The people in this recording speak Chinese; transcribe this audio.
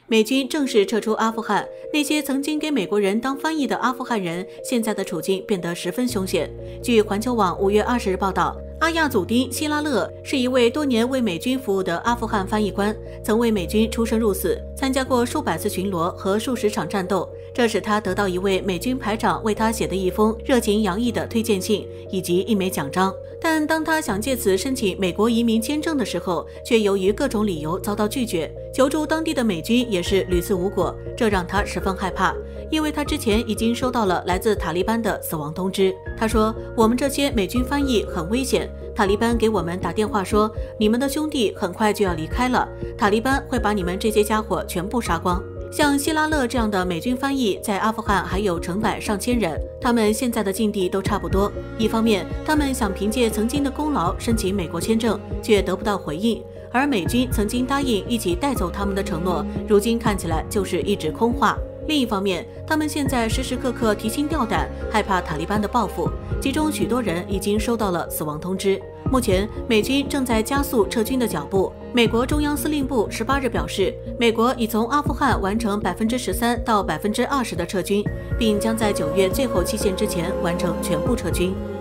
美军正式撤出阿富汗，那些曾经给美国人当翻译的阿富汗人，现在的处境变得十分凶险。据环球网5月20日报道，阿亚祖丁·希拉勒是一位多年为美军服务的阿富汗翻译官，曾为美军出生入死，参加过数百次巡逻和数十场战斗，这使他得到一位美军排长为他写的一封热情洋溢的推荐信以及一枚奖章。但当他想借此申请美国移民签证的时候，却由于各种理由遭到拒绝，求助当地的美军也是屡次无果，这让他十分害怕，因为他之前已经收到了来自塔利班的死亡通知。他说，我们这些美军翻译很危险，塔利班给我们打电话说，你们的兄弟很快就要离开了，塔利班会把你们这些家伙全部杀光。像希拉勒这样的美军翻译在阿富汗还有成百上千人，他们现在的境地都差不多。一方面，他们想凭借曾经的功劳申请美国签证，却得不到回应，而美军曾经答应一起带走他们的承诺，如今看起来就是一纸空话。另一方面，他们现在时时刻刻提心吊胆，害怕塔利班的报复，其中许多人已经收到了死亡通知。目前，美军正在加速撤军的脚步。美国中央司令部18日表示，美国已从阿富汗完成13%到20%的撤军，并将在9月最后期限之前完成全部撤军。